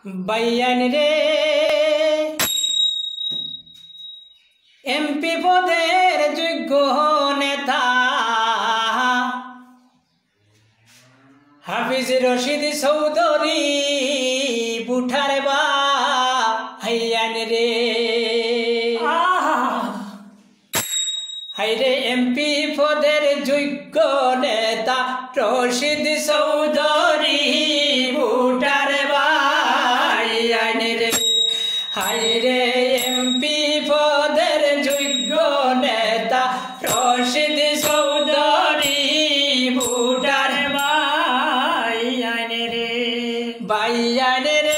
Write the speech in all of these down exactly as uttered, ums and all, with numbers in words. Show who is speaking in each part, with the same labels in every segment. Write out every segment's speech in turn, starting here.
Speaker 1: বাইয়ান রে এমপি পদের যোগ্য নেতা হাফিজ রশিদ চৌধুরী বুঠার ভাইয়ান রে হাইরে এমপি পদের যোগ্য নেতা রশিদ চৌধুরী বুঠার ভাইয়ান রে হাইরে এমপি পদের যোগ্য নেতা রশিদ চৌধুরী বুঠার ভাইয়ান রে ভাইয়ান রে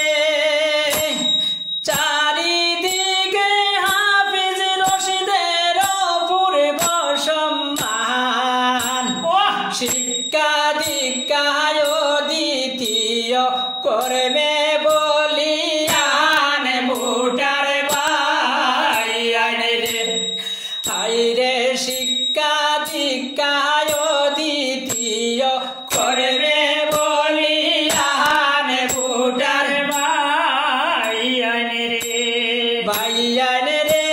Speaker 1: চারিদিকে হাফিজ রশিদের পূর্ব সম্মান শিক্ষা দীক্ষায় দ্বিতীয় করবে বলিয়ান বুঠার ভাইয়ান রে হাইরে শিক্ষা দীক্ষায় দ্বিতীয় করবে বলিয়ান বুঠার ভাইয়ান রে ভাইয়ান রে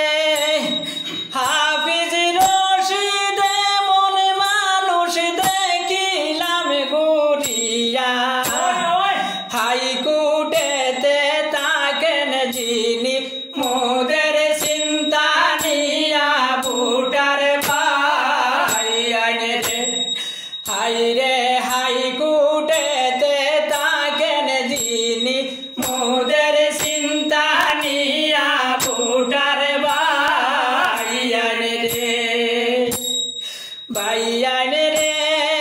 Speaker 1: হাফিজ রশিদ মন মানুষ দেখিলাম ঘুরিয়া হাইকোর্টেতে থাকেন যিনি মোদের চিন্তা নিয়া বুঠার ভাইয়ান রে হাইরে হাইকোর্টেতে থাকেন যিনি মোদের চিন্তা নিয়া বুঠার ভাইয়ান রে ভাইয়ান রে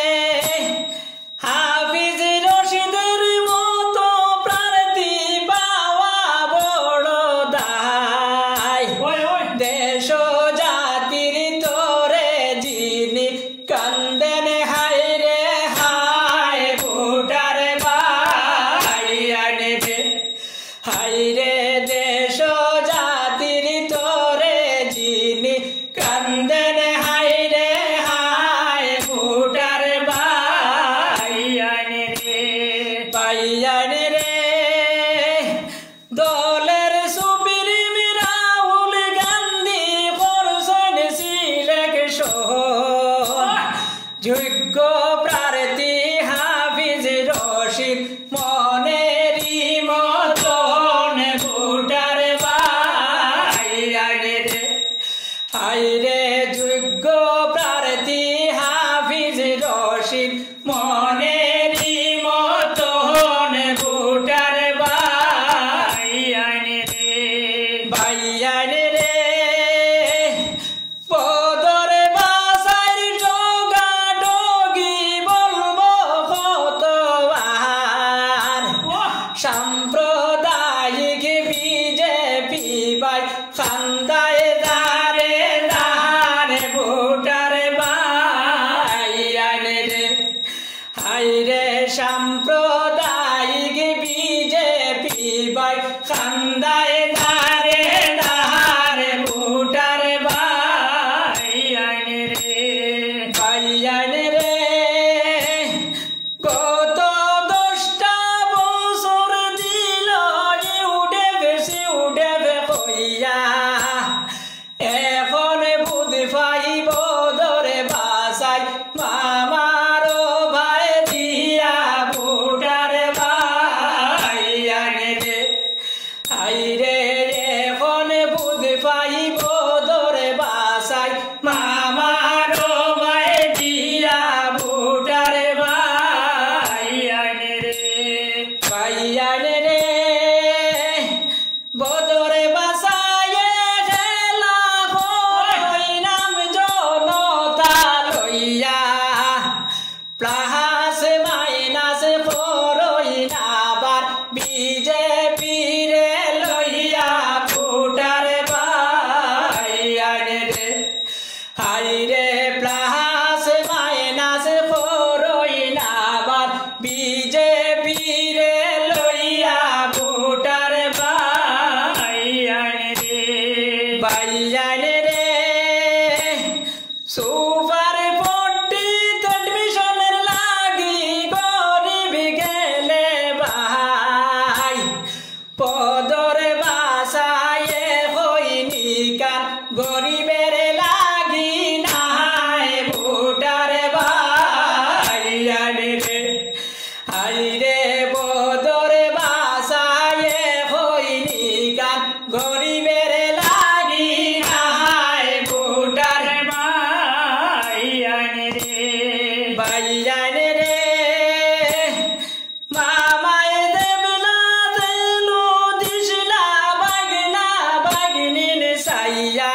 Speaker 1: হাফিজ রশিদের মতো প্রার্থী পাওয়া বড় দায় দেশ জাতির তোরে যিনি কান্দেন হাইরে হায় বুঠার ভাইয়ান রে হাইরে দেশ জাতির তোরে যিনি কান্দেন হাইরে হায় বুঠার ভাইয়ান রে ভাইয়ান রে দলের সুবীর রাহুল গান্ধী করছেন সিলেকশন যোগ্য প্রার্থী হাফিজ রশিদ মনেরই মতন বুঠার ভাইয়ান রে হাইরে যোগ্য প্রার্থী হাফিজ রশিদ মনেরই মতন বুঠার ভাইয়ান রে ভাইয়ান রে পদর বাসার ডোগা ডোগি বলবো কতবার সাম্প্রদায়িক বিজেপি ভাই খান্দায় দারে দারে বুঠার ভাইয়ান রে হাইরে সাম্প্রদায়িক বিজেপি ভাই খান্দায় দারে দারে বুঠার ভাইয়ান রে ভাইয়ান রে কত দশটা বছর দিল উঠে বেশি উঠে কইয়া এখন বুধ পাইব ধরে বাসাই মামার ভাই দিয়া বুঠার ভাইয়ান রে হাইরে এখন বুধ পাইব ধরে বাসাই মামার ভাই দিয়া বুঠার ভাইয়ান রে ভাইয়ান রে বদরে বাসায় খেলা হই নাম জনতা লইয়া প্লাস মাইনাস করই আবার বিজেপি রে লইয়া বুঠার ভাইয়ান রে হাইরে প্লাস মাইনাস করই আবার বিজেপি রে লইয়া পদরে বাসায়ে হইনি কান গরিবের লাগি নাই ভোটার ভাইয়ানে রে আইরে পদরে বাসায়ে হইনি কান গরিবের লাগি নাই ভোটার ভাইয়ানে রে ভাইয়ানে রে মামায় দেবলা দেলো দিশলা বাগনা বাগনিন সাইয়া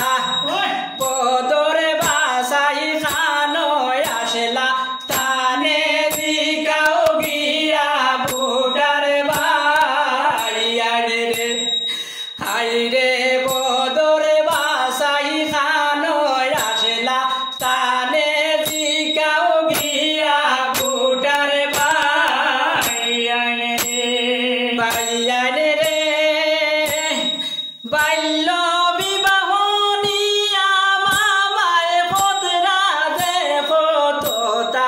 Speaker 1: পদরে বাসাই খানো আসলা তানে দিকাও গিয়া ভোটার ভাইয়ানে রে হাইরে পদরে বাসাই খানো আসলা তানে দিকাও গিয়া ভোটার ভাইয়ানে রে ভাইয়ানে রে বাল্য বিবাহ নিয়া মামায় পতরা দেখো তোতা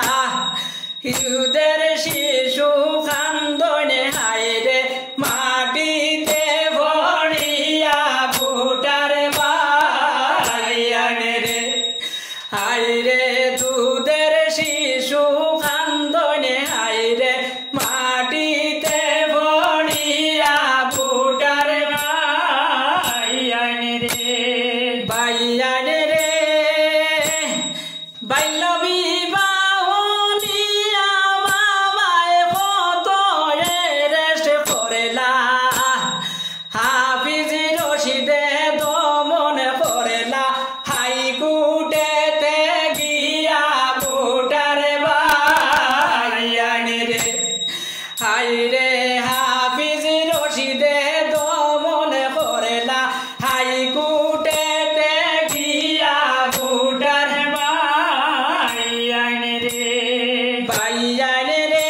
Speaker 1: ইউদের শিশু খান্দনে হাইরে মাটিতে ভরিয়া ভোটার ভাইয়ানে রে হাইরে দুধের শিশু খান্দনে হাইরে মাটিতে ভরিয়া ভোটার ভাইয়ানে রে ভাইয়ানে রে বাল্য বিবাহ নিয়া মামায় কত রেস্ট করেলা হাফিজ রশিদে দমন করেলা হাইকোর্টেতে গিয়া ভোটার ভাইয়ানে রে হাইরে হাফিজ রশিদে দমন করেলা হাইকোর্টেতে গিয়া ভোটার ভাইয়ানে রে ভাইয়ানে রে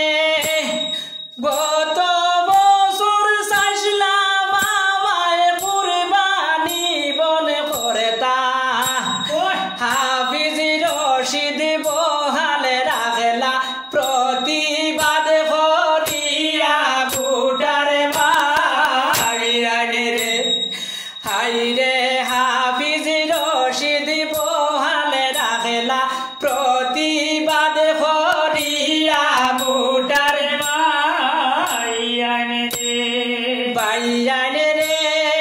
Speaker 1: গত বছর চাইছিলা মামায় কুরবানি বন করেতা হাফিজ রশিদ বহালে রাখেলা প্রতিবাদ করিয়া ভোটার ভাইয়ানে রে হাইরে হাফিজ রশিদ বহালে রাখেলা প্রতিবাদ করিয়া ভোটার ভাইয়ানে রে ভাইয়ানে রে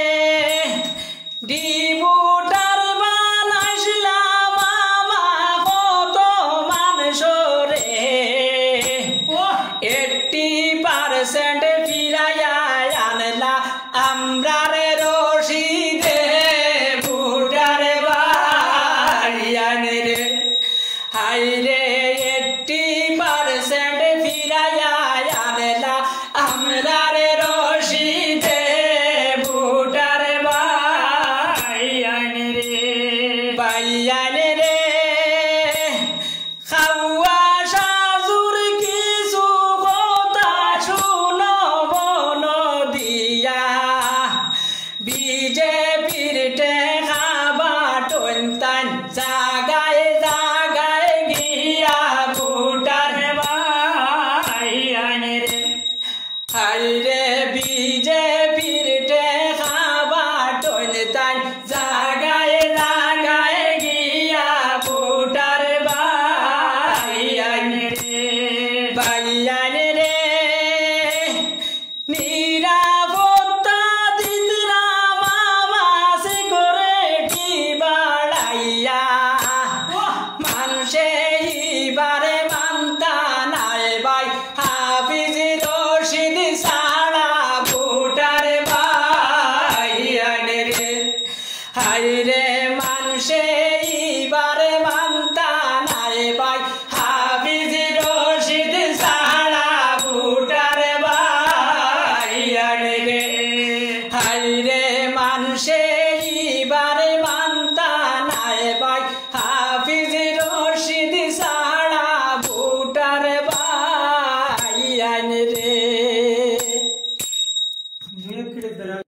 Speaker 1: ডিভোটার বানাইছিলা মামা কত মানুষ রে এইট্টি পার্সেন্ট ফিরাইয়া